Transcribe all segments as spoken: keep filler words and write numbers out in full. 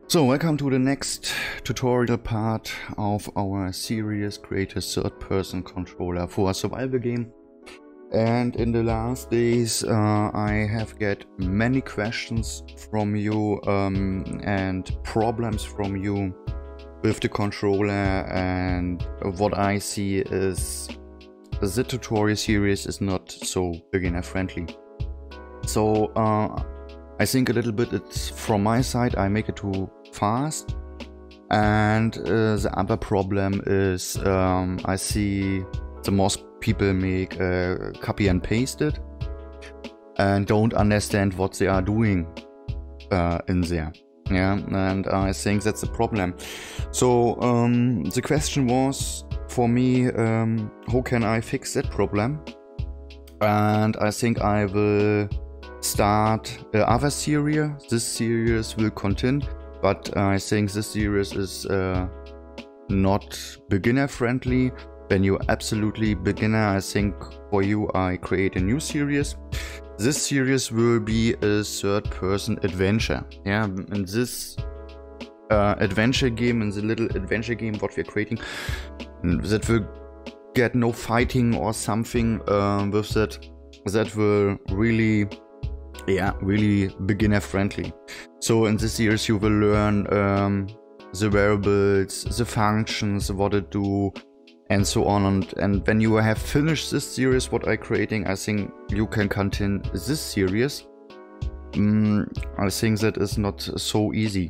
So, welcome to the next tutorial part of our series Create a Third Person Controller for a Survival Game. And in the last days uh, I have get many questions from you um, and problems from you with the controller, and what I see is the tutorial series is not so beginner friendly. So uh, I think a little bit it's from my side I make it too fast, and uh, the other problem is um, I see the most people make uh, copy and paste it and don't understand what they are doing uh, in there. Yeah, and I think that's the problem. So um, the question was for me, um, how can I fix that problem? And I think I will start uh, other series. This series will continue, but I think this series is uh, not beginner friendly. When you're absolutely beginner, I think for you I create a new series. This series will be a third person adventure. Yeah, in this uh, adventure game, in the little adventure game what we're creating, that will get no fighting or something uh, with that. That will really Yeah, really beginner friendly. So in this series you will learn um, the variables, the functions, what it do, and so on. And, and when you have finished this series what I creating, I think you can continue this series. Mm, I think that is not so easy.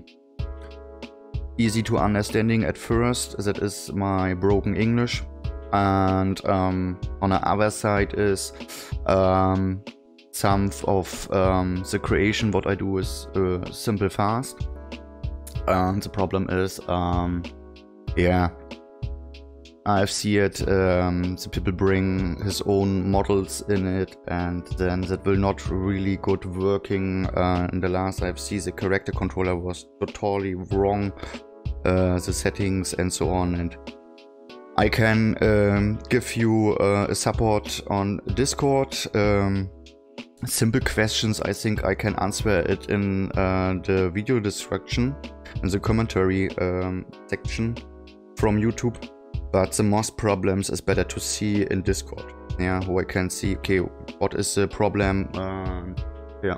Easy to understanding at first, that is my broken English. And um, on the other side is um, some of um, the creation what I do is uh, simple fast, and the problem is um, yeah, I've seen it, um, the people bring his own models in it, and then that will not really good working. Uh, in the last I've seen the character controller was totally wrong, uh, the settings and so on, and I can um, give you uh, a support on Discord. Um, Simple questions, I think I can answer it in uh, the video description, in the commentary um, section from YouTube. But the most problems is better to see in Discord. Yeah, who I can see, okay, what is the problem? Um, yeah.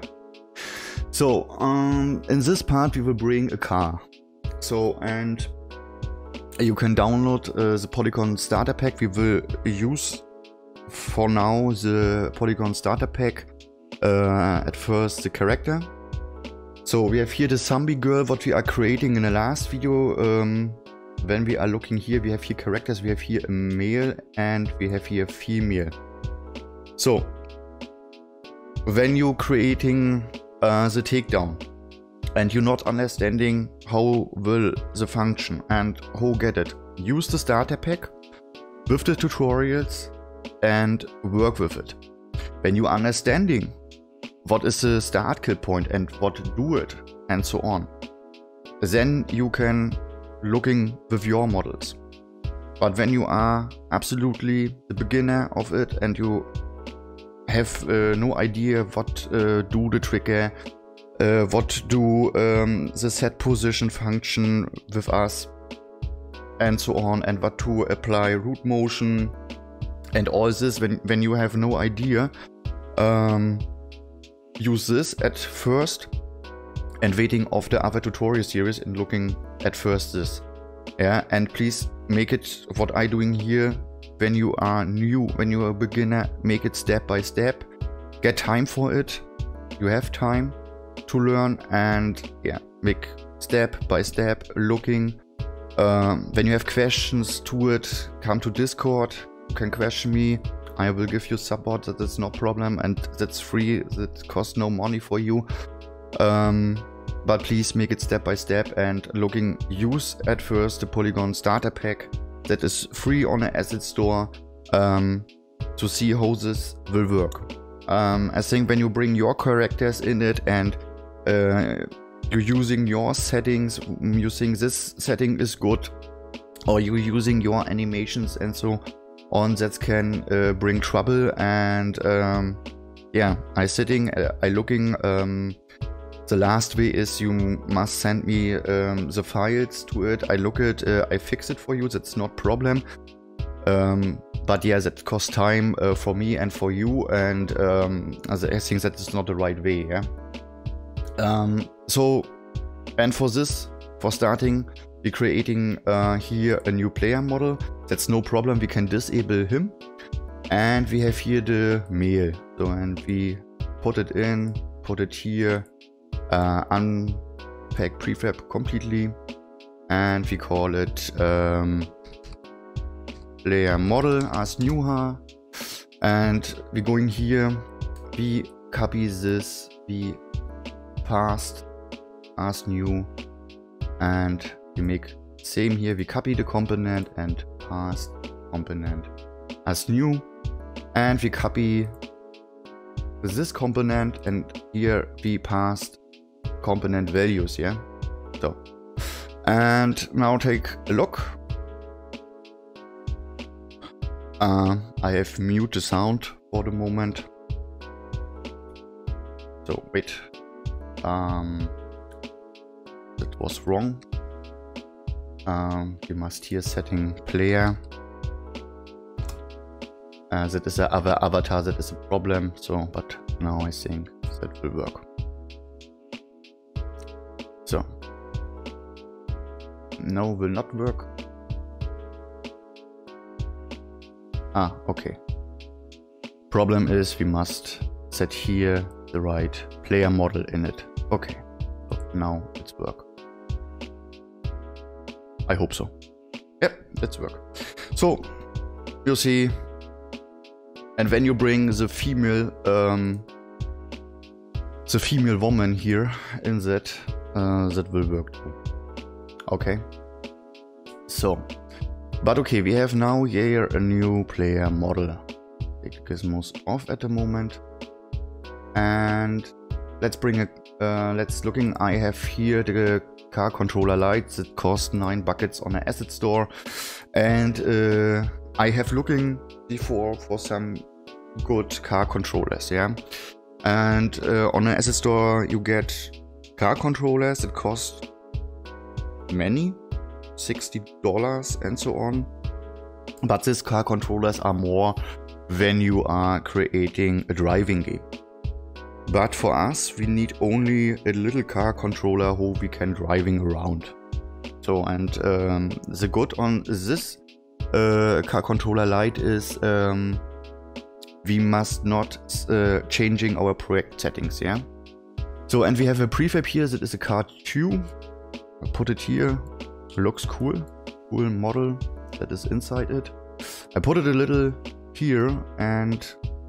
So um, in this part we will bring a car. So, and you can download uh, the Polygon starter pack. We will use for now the Polygon starter pack. Uh, at first the character. So we have here the zombie girl what we are creating in the last video. Um, when we are looking here, we have here characters, we have here a male and we have here a female. So when you're creating uh, the takedown and you're not understanding how will the function and how get it, use the starter pack with the tutorials and work with it. When you understanding what is the start kill point and what to do it and so on, then you can looking with your models. But when you are absolutely the beginner of it and you have uh, no idea what uh, do the trigger, uh, what do um, the set position function with us and so on, and what to apply root motion and all this, when, when you have no idea, um, use this at first and waiting of the other tutorial series and looking at first this. Yeah, and please make it what I doing here. When you are new, when you are a beginner, make it step by step. Get time for it. You have time to learn, and yeah, make step by step looking. Um, when you have questions to it, come to Discord. You can question me. I will give you support. That is no problem, and that's free. That costs no money for you. Um, but please make it step by step and looking. Use at first the Polygon starter pack that is free on the asset store um, to see how this will work. Um, I think when you bring your characters in it and uh, you're using your settings, you think this setting is good, or you're using your animations and so on, that can uh, bring trouble. And um, yeah, I sitting, uh, I looking um, The last way is you must send me um, the files to it. I look it, uh, I fix it for you. That's not problem. Um, but yeah, that costs time uh, for me and for you, and um, I think that is not the right way. Yeah. Um, so, and for this, for starting, we're creating uh, here a new player model. That's no problem. We can disable him, and we have here the mail. So, and we put it in, put it here, uh, unpack prefab completely, and we call it um, player model as new har, and we're going here. We copy this. We past as new, and we make same here. We copy the component and past component as new, and we copy this component, and here we passed component values. Yeah. So, and now take a look. Uh, I have mute the sound for the moment. So wait. Um, that was wrong. Um, we must here setting player. Uh, that is a other avatar. That is a problem. So, but now I think that will work. So, no, will not work. Ah, okay. Problem is we must set here the right player model in it. Okay, so now it's work. I hope so. Yep, that's work. So you see, and when you bring the female, um, the female woman here in that, uh, that will work too. Okay. So, but okay, we have now here a new player model. Take Gizmos off at the moment. And let's bring it, uh, let's looking, I have here the car controller lights that cost nine buckets on an asset store. And uh, I have looking before for some good car controllers, yeah. And uh, on an asset store you get car controllers that cost many, sixty dollars and so on. But these car controllers are more when you are creating a driving game. But for us, we need only a little car controller who we can driving around. So, and um, the good on this uh, car controller light is um, we must not uh, changing our project settings, yeah. So, and we have a prefab here that is a car two. I put it here. Looks cool. Cool model that is inside it. I put it a little here, and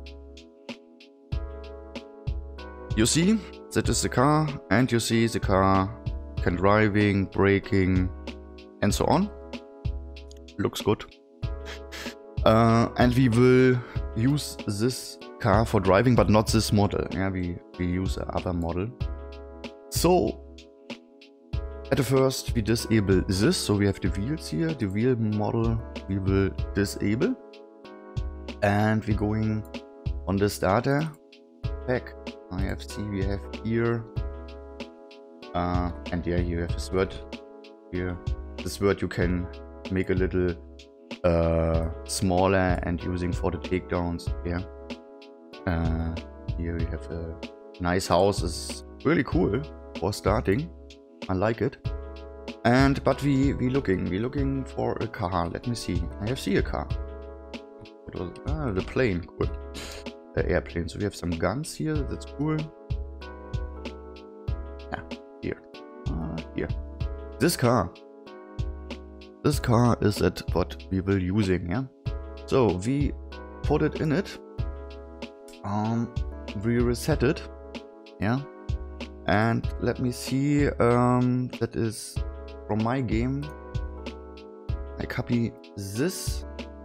you see, that is the car, and you see the car can driving, braking, and so on. Looks good. Uh, and we will use this car for driving, but not this model. Yeah, we, we use another model. So, at the first, we disable this. So we have the wheels here. The wheel model we will disable. And we're going on this data pack. I have see we have here, uh, and yeah, you have this word here. This word you can make a little uh, smaller and using for the takedowns. Yeah. Uh, here we have a nice house. It's really cool for starting. I like it. And but we we looking we looking for a car. Let me see. I have see a car. It was ah, the plane. Cool. The airplane. So we have some guns here. That's cool. Yeah, here. Uh, here. This car. This car is at what we will using. Yeah. So we put it in it. Um, we reset it. Yeah. And let me see. Um, that is from my game. I copy this.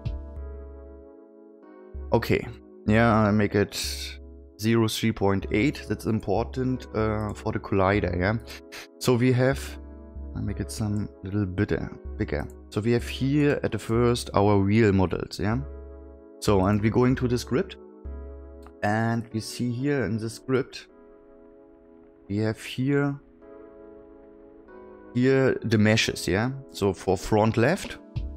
Okay. Yeah, I make it zero three point eight. That's important uh, for the collider, yeah. So we have, I make it some little bit bigger. So we have here at the first our wheel models, yeah. So, and we're going to the script, and we see here in the script, we have here here the meshes, yeah. So for front left,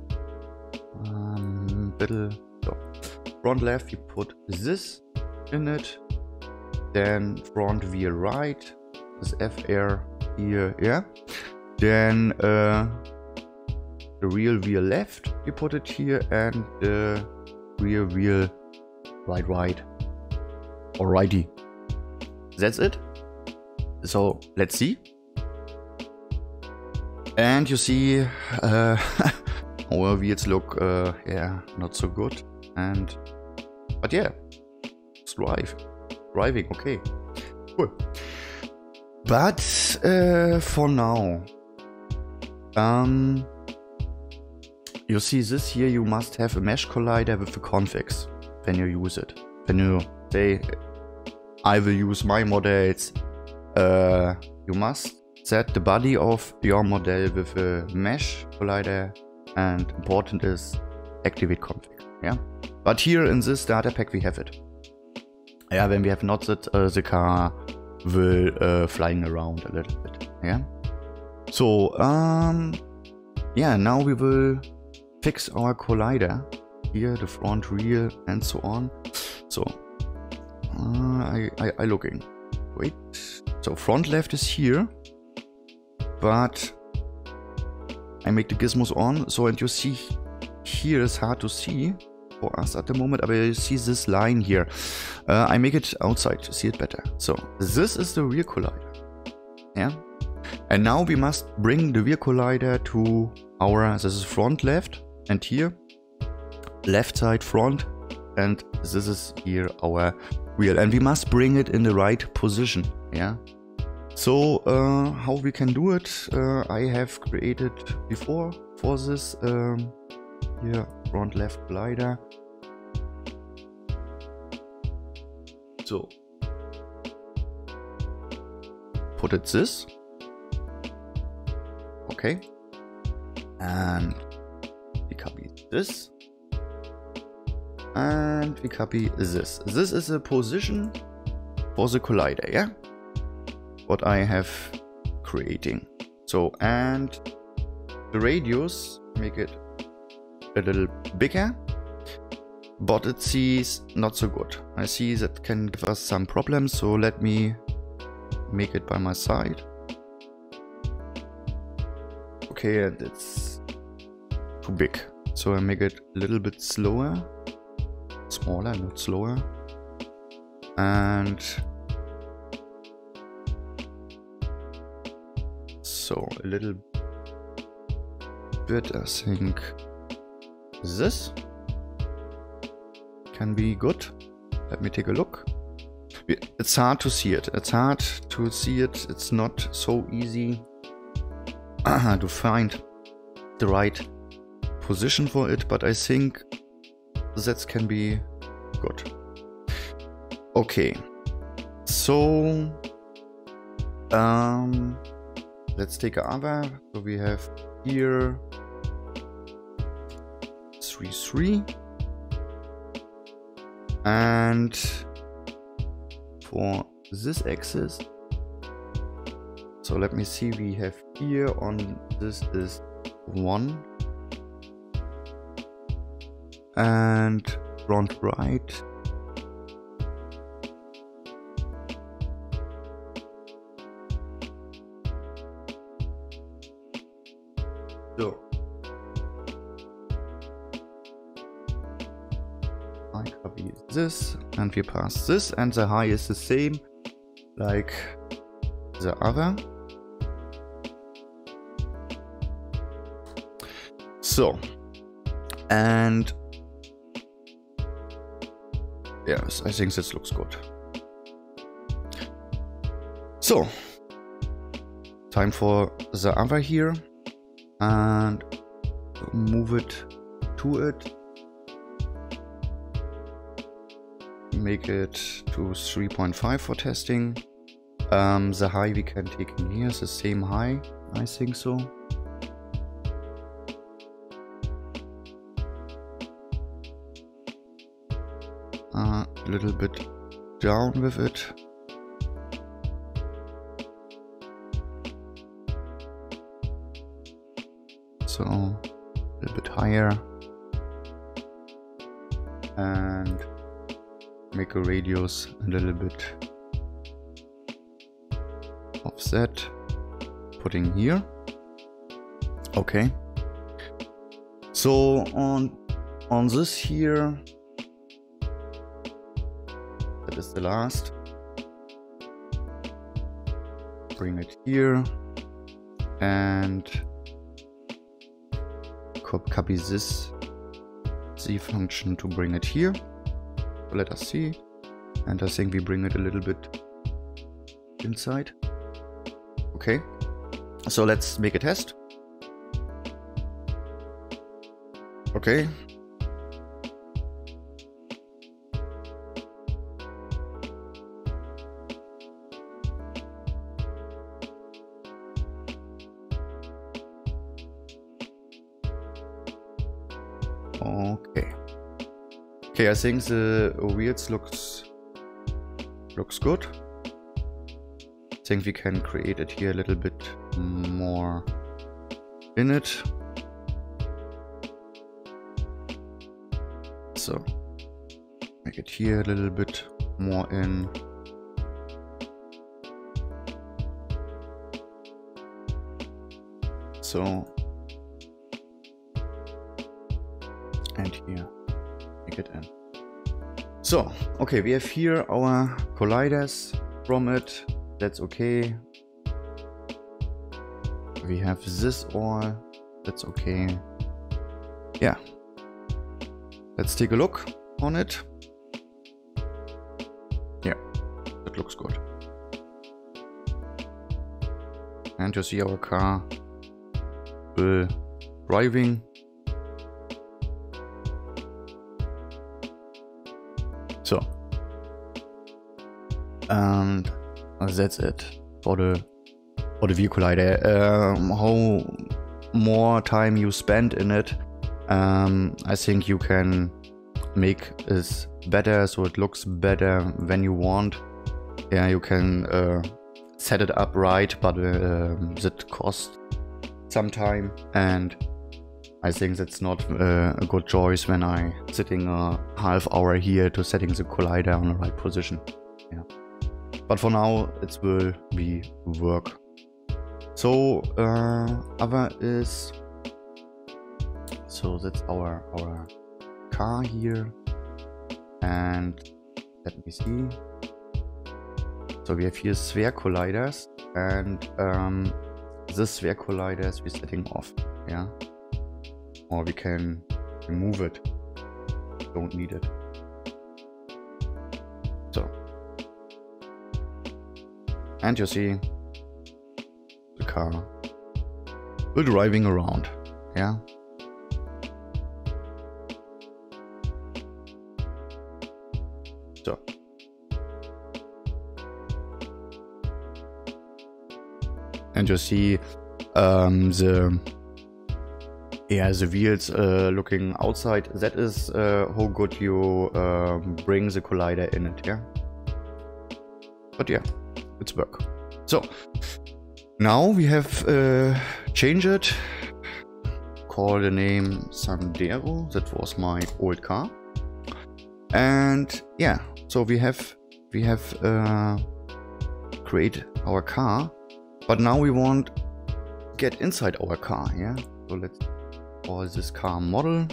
um, little, so front left, we put this in it. Then front via right, this F R here, yeah. Then uh, the rear wheel left, we put it here, and the rear wheel right, right, or righty. That's it. So let's see. And you see uh, our wheels look, uh, yeah, not so good. And but yeah, it's drive, driving, okay, cool. But uh, for now, um, you see this here. You must have a mesh collider with the configs when you use it. When you say, I will use my models, uh, you must set the body of your model with a mesh collider, and important is activate config. Yeah, but here in this data pack we have it. Yeah, when we have not that, uh, the car will uh, flying around a little bit. Yeah. So um, yeah, now we will fix our collider here, the front, rear, and so on. So uh, I, I I looking. Wait. So front left is here. But I make the gizmos on, so and you see here is hard to see for us at the moment, but you see this line here. Uh, I make it outside to see it better. So this is the rear collider, yeah. And now we must bring the rear collider to our, this is front left, and here left side front, and this is here our wheel, and we must bring it in the right position, yeah. So uh, how we can do it, uh, I have created before for this um, here front left collider. So put it this, okay, and we copy this, and we copy this. This is a position for the collider, yeah. What I have creating. So, and the radius, make it a little bigger, but it sees not so good. I see that can give us some problems, so let me make it by my side. Okay, and it's too big, so I make it a little bit slower, smaller, not slower, and so a little bit, I think this can be good. Let me take a look. It's hard to see it. It's hard to see it. It's not so easy to find the right position for it, but I think that can be good. Okay, so um let's take another. So we have here three three, and for this axis, so let me see, we have here on this is one, and front right, so I copy this and we pass this, and the high is the same like the other. So, and yes, I think this looks good. So, time for the other here, and move it to it. Make it to three point five for testing. Um, the high we can take in here is the same high, I think so. Uh, a little bit down with it. so a little bit higher, and make a radius a little bit offset, putting here. Okay, so on on this here, that is the last, bring it here and copy this Z function to bring it here. Let us see, and I think we bring it a little bit inside. Okay, so let's make a test. Okay. Okay. Okay, I think the wheels looks looks good. I think we can create it here a little bit more in it. So make it here a little bit more in. So, and here, make it in. So, okay, we have here our colliders from it. That's okay. We have this all. That's okay. Yeah. Let's take a look on it. Yeah, that looks good. And you see our car uh, driving. So, and that's it for the for the view collider. Um, how more time you spend in it, Um, I think you can make it better, so it looks better when you want. Yeah, you can uh, set it up right, but uh, that costs some time, and I think that's not uh, a good choice when I sitting a half hour here to setting the collider on the right position. Yeah, but for now it will be work. So uh, other is. So that's our our car here, and let me see. So we have here sphere colliders, and um, this sphere colliders we're setting off, yeah, or we can remove it. Don't need it. So, and you see the car will driving around, yeah. So, and you see um, the yeah the wheels uh, looking outside. That is uh, how good you uh, bring the collider in it, yeah. But yeah, it's work. So now we have uh, changed it. Call the name Sandero. That was my old car, and yeah. So we have we have uh, create our car, but now we want to get inside our car, yeah. So let's call this car model.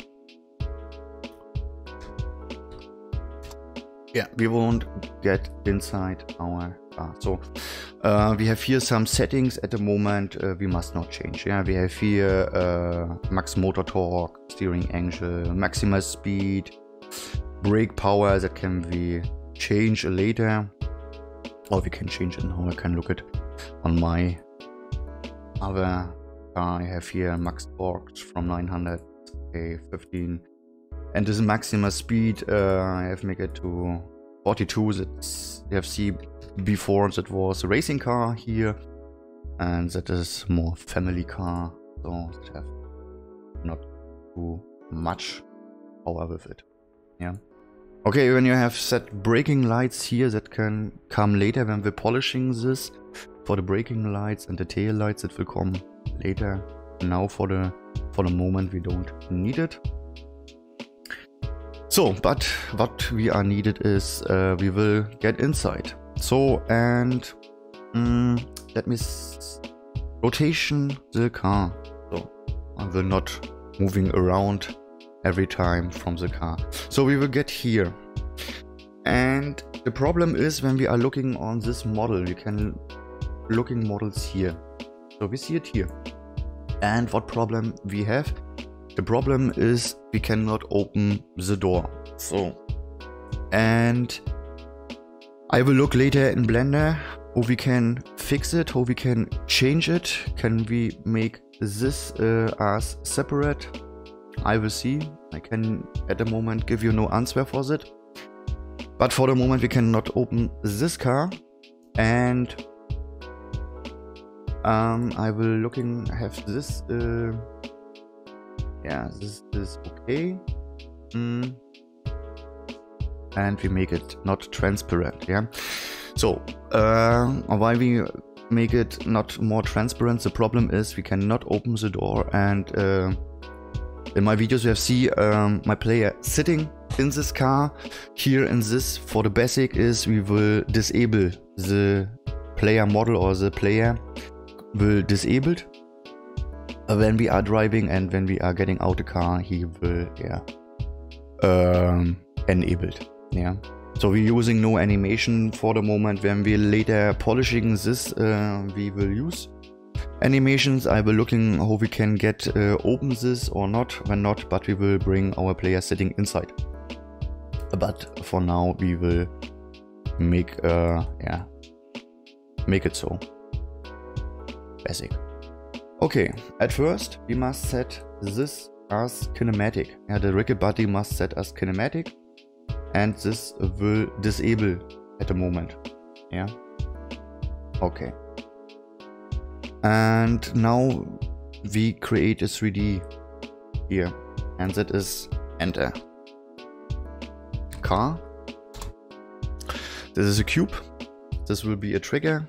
Yeah, we want to get inside our car. So uh, we have here some settings at the moment uh, we must not change. Yeah, we have here uh, max motor torque, steering angle, maximal speed, brake power. That can be changed later, or we can change it now. I can look at on my other car. I have here max torque from nine hundred to fifteen, and this maximal speed uh, I have make it to forty-two. That's you have seen before, that was a racing car here, and that is more family car, so that have not too much power with it. Yeah. Okay, when you have set braking lights here, that can come later when we're polishing this. For the braking lights and the tail lights, it will come later. Now for the for the moment we don't need it. So, but what we are needed is uh, we will get inside. So, and um, let me s rotation the car. So I will not moving around every time from the car. So we will get here. And the problem is when we are looking on this model, we can looking models here. So we see it here. And what problem we have? The problem is we cannot open the door. So, and I will look later in Blender how we can fix it, how we can change it. Can we make this uh, as separate? I will see. I can at the moment give you no answer for that. But for the moment we cannot open this car, and um, I will looking have this. Uh, yeah, this is okay. Mm. And we make it not transparent. Yeah. So uh, why we make it not more transparent? The problem is we cannot open the door, and uh, in my videos you have seen um, my player sitting in this car. Here in this, for the basic is we will disable the player model, or the player will disabled when we are driving, and when we are getting out the car he will yeah um, enabled. Yeah. So we're using no animation for the moment. When we later polishing this, uh, we will use animations. I will looking how we can get uh, open this or not. When not, but we will bring our player sitting inside. But for now, we will make uh, yeah make it so basic. Okay. At first, we must set this as kinematic. Yeah, the Ricket body must set as kinematic. And this will disable at the moment. Yeah. Okay. And now we create a three D here, and that is enter. Car. This is a cube. This will be a trigger.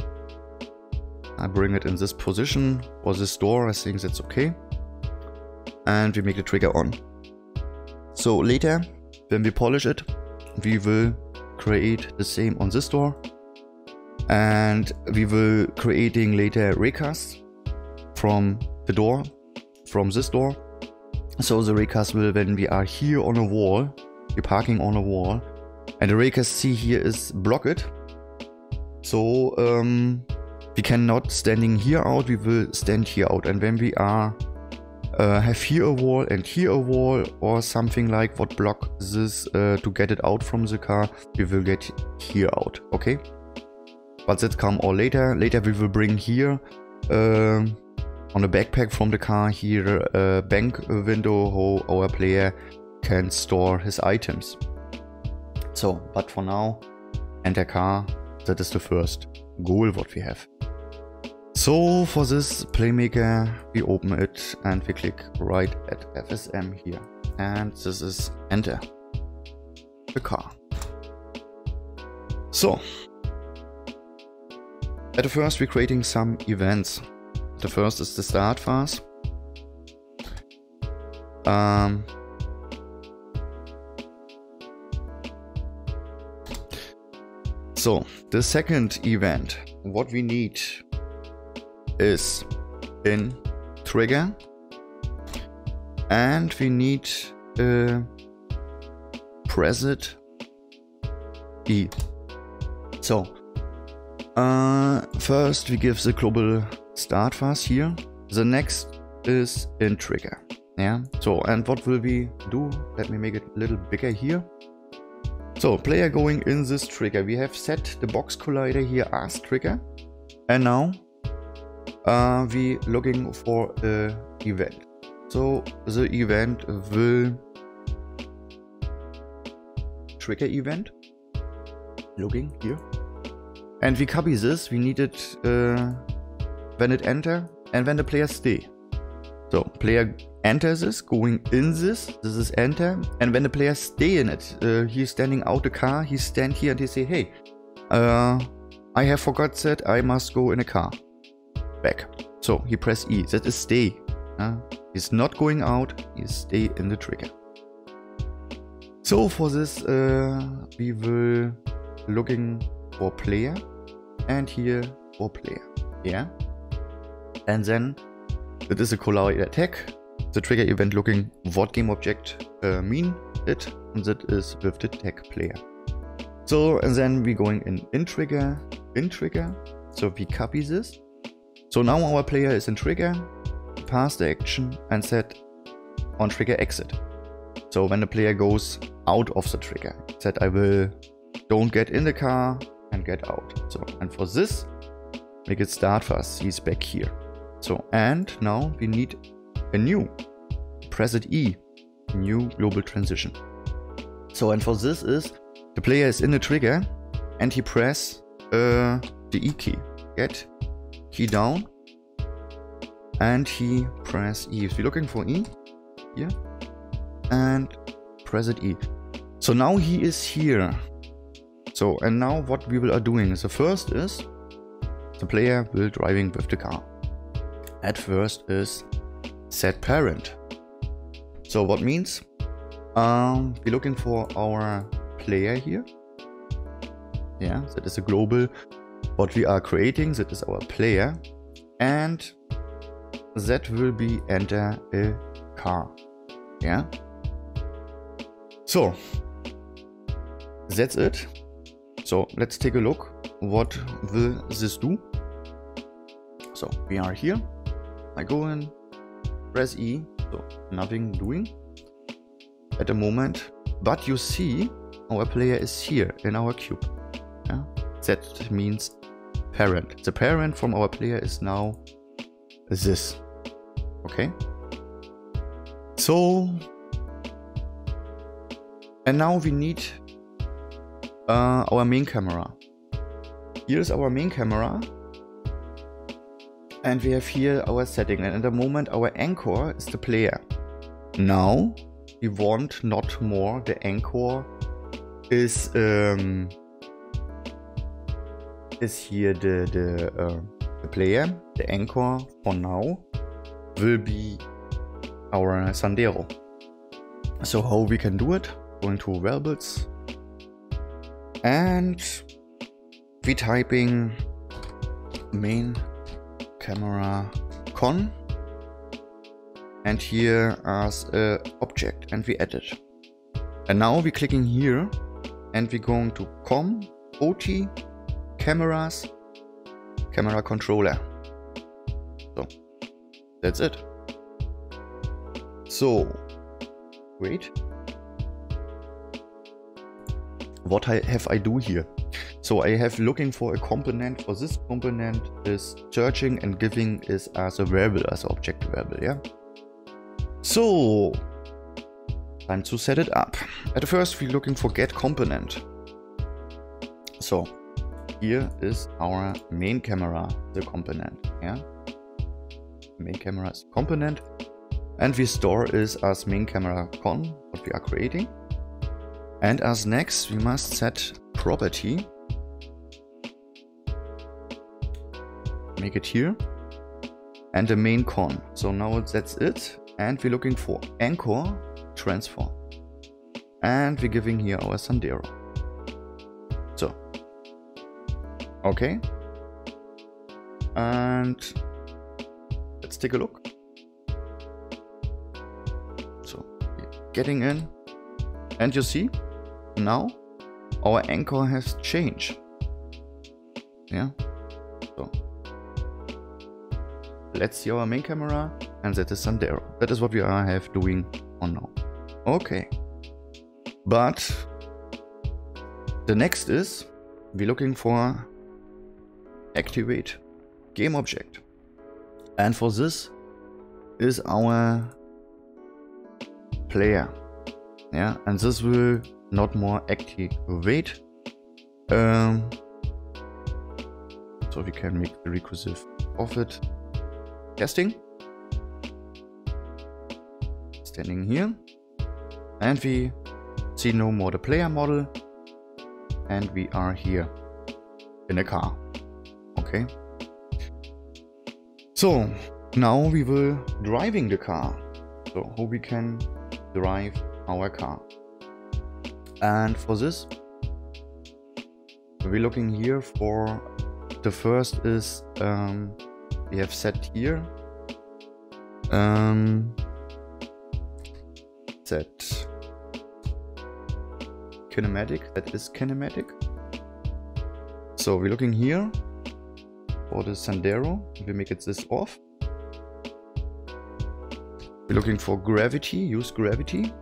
I bring it in this position for this door. I think that's okay. And we make the trigger on. So later, when we polish it, we will create the same on this door, and we will creating later raycasts from the door, from this door. So the raycast will, when we are here on a wall, we're parking on a wall, and the raycast see here is blocked. So um, we cannot standing here out, we will stand here out, and when we are Uh, have here a wall and here a wall, or something like what block this uh, to get it out from the car, we will get here out. Okay, but that come all later. Later we will bring here uh, on the backpack from the car here a bank window how our player can store his items. So, but for now, enter car, that is the first goal what we have. So for this Playmaker, we open it and we click right at F S M here. And this is enter the car. So, at the first we're creating some events. The first is the start phase. Um, so, the second event, what we need is in trigger, and we need uh, press it E. So uh, first we give the global start phase here. The next is in trigger. Yeah. So, and what will we do? Let me make it a little bigger here. So player going in this trigger. We have set the box collider here as trigger, and now Uh, we looking for a event. So the event will trigger event. Looking here, and we copy this. We need it uh, when it enter and when the player stay. So player enters this, going in this. This is enter, and when the player stay in it, uh, he's standing out the car. He stand here and he say, "Hey, uh, I have forgot that I must go in a car." Back. So he press E. That is stay. Uh, he's not going out, he stay in the trigger. So for this uh, we will looking for player and here for player. Yeah. And then it is a collide attack. The trigger event looking what game object uh, mean it, and that is with the tag player. So and then we going in in trigger, in trigger. So we copy this. So now our player is in trigger, pass the action and set on trigger exit. So when the player goes out of the trigger, set I will don't get in the car and get out. So and for this, make it start fast. He's back here. So and now we need a new. Press it E, new global transition. So and for this is the player is in the trigger and he press uh, the E key. Get key down and he press E. If you're looking for E here and press it E. So now he is here. So and now what we will are doing is the first is the player will driving with the car. At first is set parent. So what means um, we're looking for our player here. Yeah, that is a global what we are creating. That is our player, and that will be enter a car. Yeah. So that's it. So let's take a look. What will this do? So we are here. I go in, press E. So nothing doing at the moment, but you see our player is here in our cube. Yeah? That means parent. The parent from our player is now this. Okay. So and now we need uh, our main camera. Here is our main camera. And we have here our setting, and at the moment our anchor is the player. Now we want not more the anchor is um, is here the the, uh, the player. The anchor for now will be our Sandero. So how we can do it? Going to variables and we typing main camera con and here as a object and we add it. And now we're clicking here and we're going to com ot cameras camera controller. So that's it. So wait, what I have I do here? So I have looking for a component. For this component is searching and giving is as a variable, as an object variable, yeah? So time to set it up. At first we're looking for get component. So here is our main camera, the component, yeah? Main camera is component and we store is as main camera con, what we are creating. And as next we must set property. Make it here and the main con. So now that's it, and we're looking for anchor transform and we're giving here our Sandero. So okay, and let's take a look. So getting in and you see now our anchor has changed. Yeah, so let's see our main camera, and that is Sandero. That is what we are have doing on now. Okay, but the next is we're looking for activate game object, and for this is our player. Yeah, and this will not more activate. Um, so we can make the recursive of it. Testing. Standing here. And we see no more the player model. And we are here in a car. Okay. So now we will driving the car. So how we can drive our car. And for this, we're looking here for the first is um, we have set here um, set kinematic, that is kinematic. So we're looking here for the Sandero, we make it this off. We're looking for gravity, use gravity.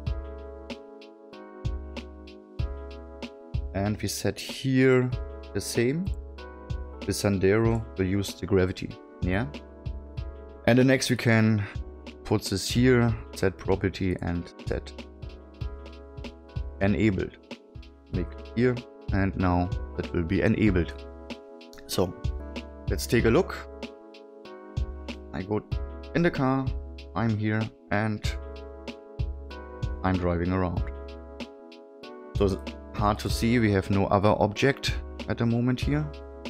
And we set here the same. The Sandero will use the gravity, yeah. And the next we can put this here, set property and set enabled. Make it here, and now that will be enabled. So let's take a look. I go in the car, I'm here, and I'm driving around. So it's hard to see, we have no other object at the moment here.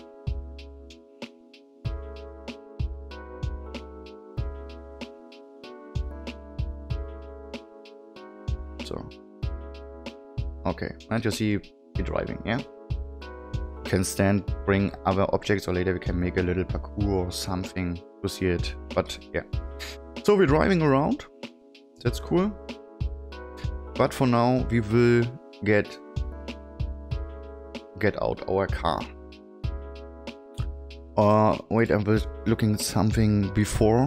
So, okay, and you see we're driving, yeah? Can stand, bring other objects, or later we can make a little parkour or something to see it, but yeah. So we're driving around, that's cool. But for now we will get get out our car. Uh, wait, I was looking at something before.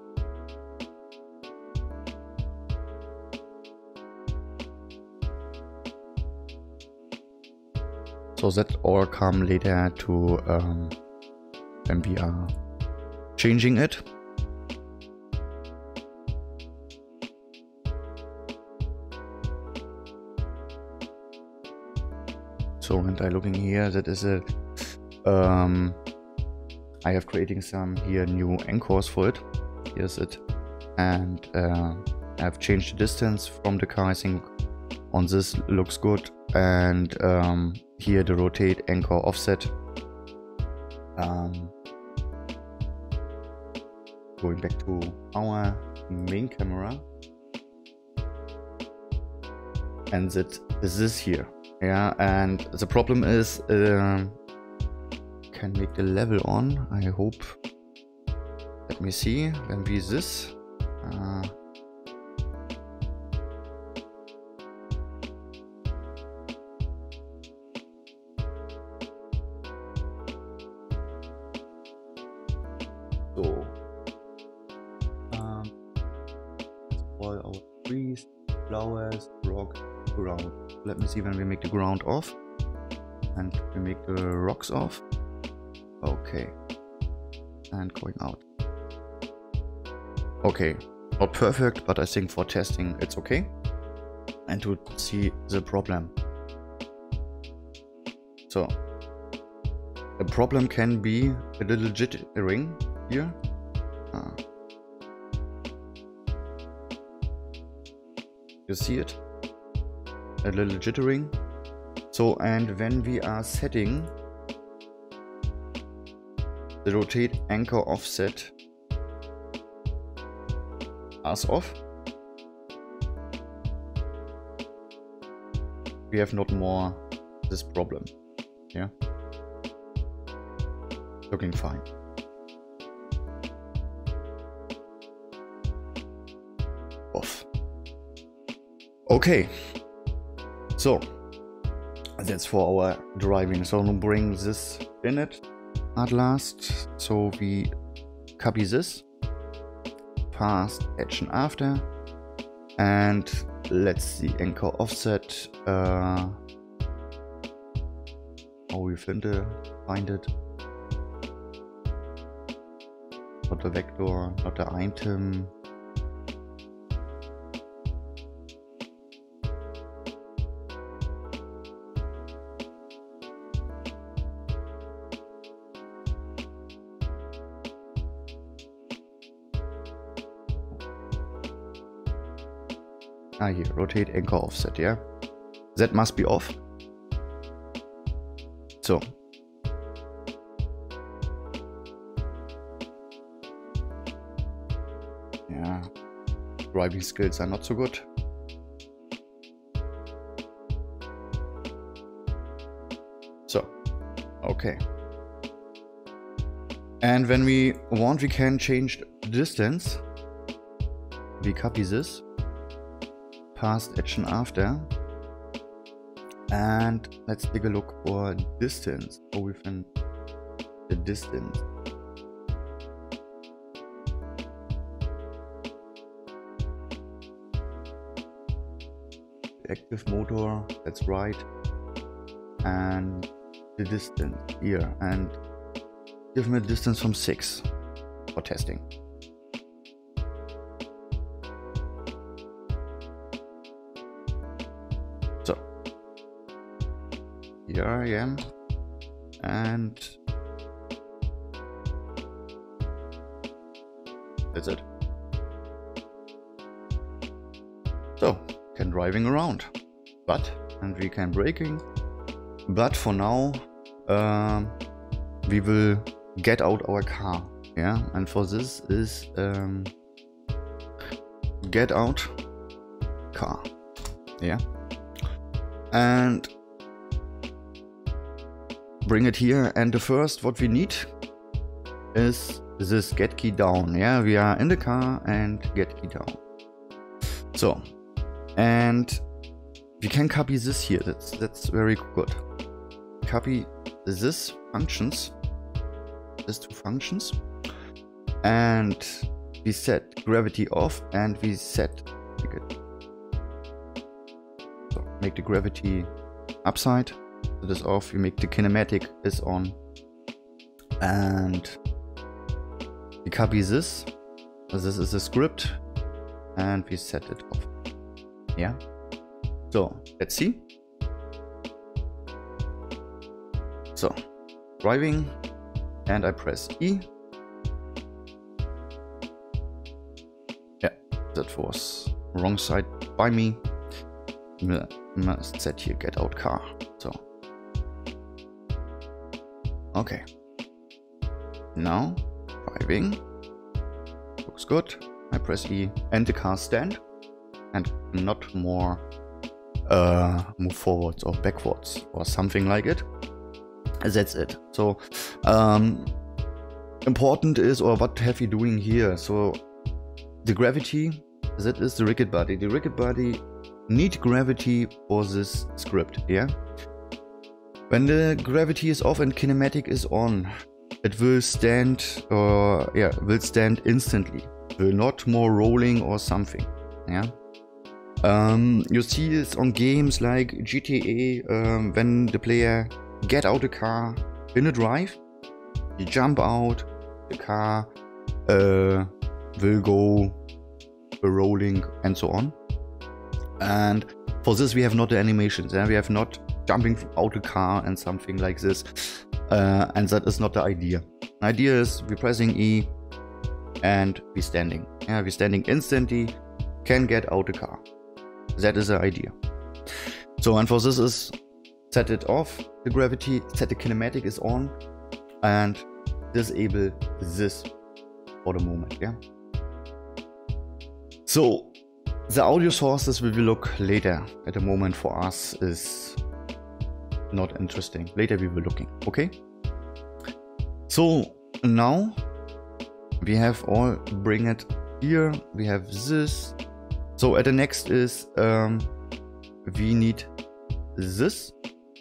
So that all come later to um, when we are changing it. So and I looking here, that is a um, I have creating some here new anchors for it. Here's it, and uh, I've changed the distance from the car. I think on this looks good, and um, here the rotate anchor offset. Um, going back to our main camera, and that is this here. Yeah, and the problem is uh, can make the level on, I hope. Let me see, when we this uh, so um, all our trees, flowers, rock, ground. Let me see when we make the ground off and we make the rocks off. Okay, and going out. Okay, not perfect, but I think for testing it's okay, and to see the problem. So the problem can be a little jittering here. Ah. You see it? A little jittering. So, and when we are setting the rotate anchor offset as off, we have not more this problem. Yeah, looking fine. Off. Okay. So that's for our driving. So we'll bring this in it at last. So we copy this, past action after, and let's see anchor offset. Uh, how we find it, find it. Not the vector, not the item. Ah, here, rotate anchor offset, yeah? That must be off. So. Yeah, driving skills are not so good. So, okay. And when we want, we can change the distance. We copy this, past action after, and let's take a look for distance. How we find the distance. Active motor, that's right, and the distance here, and give me a distance from six for testing. So here I am, and that's it. So can driving around, but and we can braking, but for now um, we will get out our car, yeah, and for this is um, get out car, yeah, and bring it here. And the first what we need is this get key down, yeah, we are in the car and get key down. So, and we can copy this here, that's that's very good. Copy this functions, these two functions, and we set gravity off, and we set make it, so make the gravity upside, it is off, we make the kinematic is on, and we copy this, this is a script, and we set it off. Yeah, so let's see. So driving, and I press E. Yeah, that was wrong side by me. Must set here get out car. So okay, now driving looks good. I press E and the car stand, and not more uh, move forwards or backwards or something like it. That's it. So um, important is, or what have we doing here? So the gravity, that is the rigid body. The rigid body need gravity for this script, yeah? When the gravity is off and kinematic is on, it will stand, or yeah, will stand instantly. Will not more rolling or something, yeah? Um, you see this on games like G T A, um, when the player get out the car in a drive, you jump out, the car uh, will go rolling and so on. And for this we have not the animations, yeah? We have not jumping out the car and something like this, uh, and that is not the idea. The idea is we're pressing E and we're standing. Yeah, we're standing instantly, can get out the car. That is the idea. So, and for this is set it off, the gravity, set the kinematic is on, and disable this for the moment, yeah. So the audio sources we will look later. At the moment for us is not interesting. Later we will looking, okay? So now we have all bring it here. We have this. So at the next is um, we need this,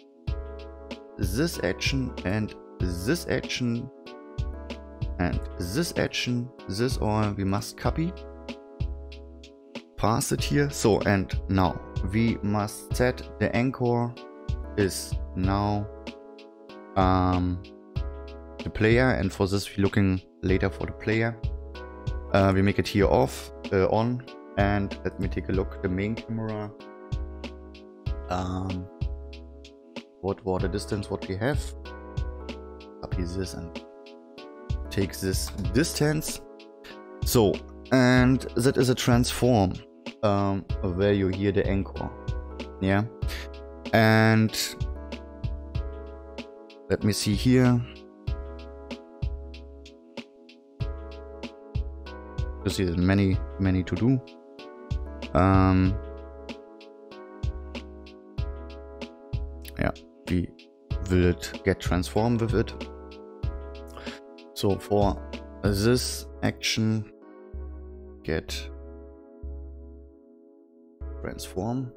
this action, and this action, and this action, this all we must copy, pass it here. So, and now we must set the anchor is now um, the player, and for this we're looking later for the player. Uh, we make it here off, uh, on, and let me take a look the main camera. Um, what was the distance what we have? Copy this and take this distance. So, and that is a transform um, where you hear the anchor, yeah. And let me see here. you see there's many, many to do. Um, yeah, we will get transformed with it. So for this action, get transform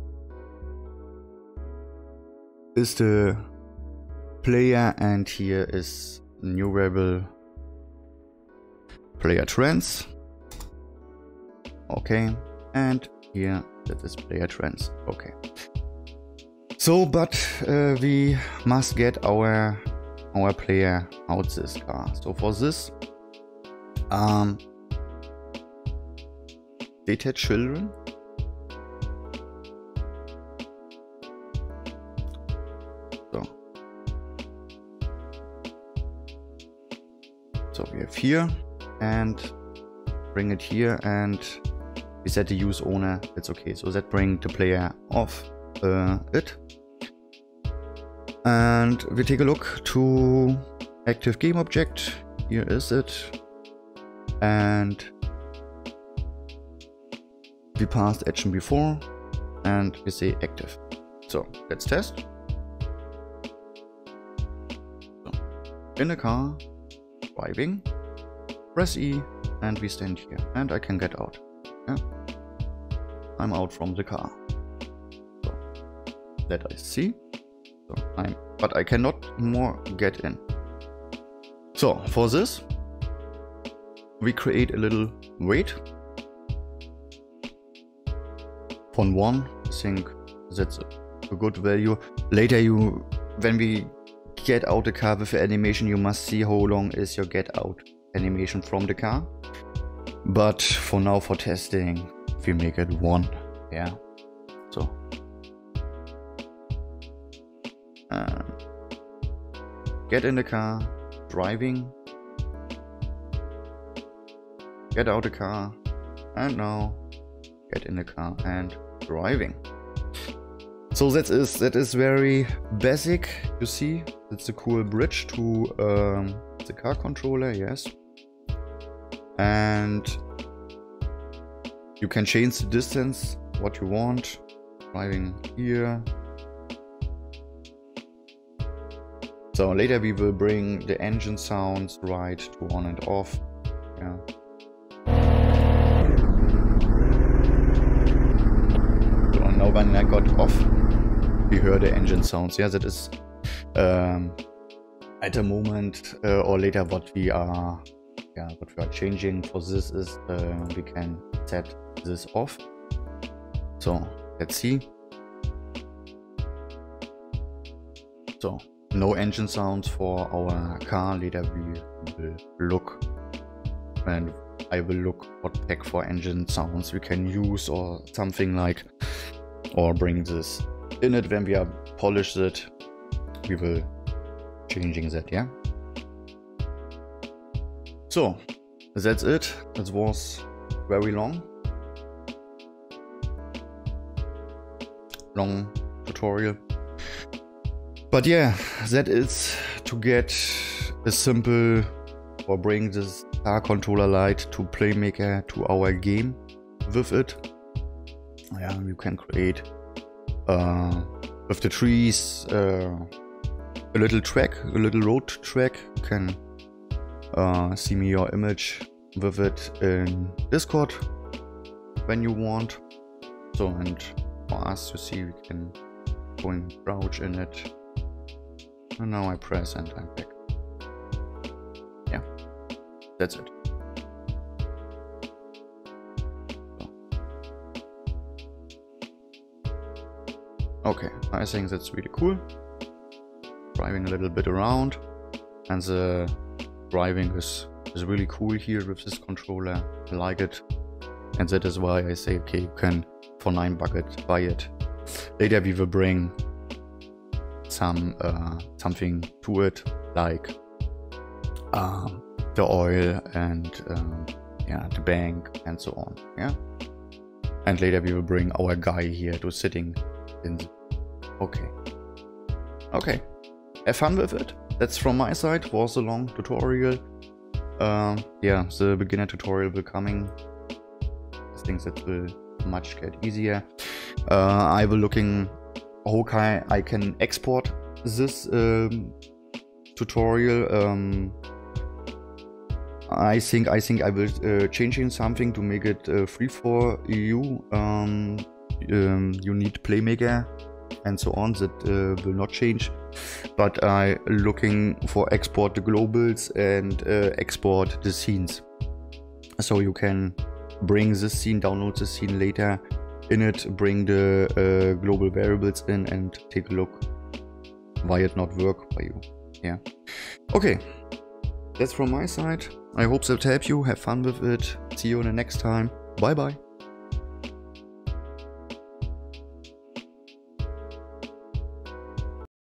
is the player, and here is new variable player trans. Okay, and here that is player trans. Okay. So, but uh, we must get our our player out this car. So for this, um, detach children. So, so we have here and bring it here, and we set the use owner. It's okay. So that bring the player off uh, it. And we take a look to active game object. Here is it. And we passed action before and we say active. So let's test. So, in a car, driving, press E, and we stand here. And I can get out. Yeah. I'm out from the car. So that I see. So I'm, but I cannot more get in. So for this, we create a little wait. From one, I think that's a good value. Later, you, when we get out the car with the animation, you must see how long is your get out animation from the car. But for now, for testing, we make it one. Yeah. So. Uh, get in the car, driving, get out the car, and now get in the car and driving. So that is that is very basic. You see, it's a cool bridge to um, the car controller, yes. And you can change the distance, what you want. Driving here. So later we will bring the engine sounds right to on and off. Yeah. So now when I got off, we heard the engine sounds. Yeah, that is um, at the moment uh, or later what we are, yeah, what we are changing for this is uh, we can set this off. So let's see. So. No engine sounds for our car. Later we will look, and I will look what pack for engine sounds we can use or something like, or bring this in it when we are polish it. We will changing that, yeah. So that's it. It was very long, long tutorial. But yeah, that is to get a simple or bring this car controller light to Playmaker to our game with it. Yeah, you can create uh, with the trees uh, a little track, a little road track. You can uh, see me your image with it in Discord when you want. So, and for us, you see, we can go and crouch in it. And now I press and I'm back. Yeah, that's it. So. Okay, I think that's really cool. Driving a little bit around, and the driving is, is really cool here with this controller. I like it, and that is why I say, okay, you can for nine bucket buy it. Later we will bring some uh, something to it, like um, the oil and um, yeah, the bank and so on. Yeah, and later we will bring our guy here to sitting in. The... Okay, okay. Have fun with it. That's from my side. Was a long tutorial. uh, yeah, the beginner tutorial will coming. I think that will much get easier. Uh, I will looking how can I can export this um, tutorial. Um, I think I think I will uh, changing something to make it uh, free for you. Um, um, you need Playmaker and so on. That uh, will not change. But I looking for export the globals and uh, export the scenes. So you can bring this scene, download the scene later in it, bring the uh, global variables in and take a look why it not work by you. Yeah. Okay. That's from my side. I hope that helped you. Have fun with it. See you in the next time. Bye bye.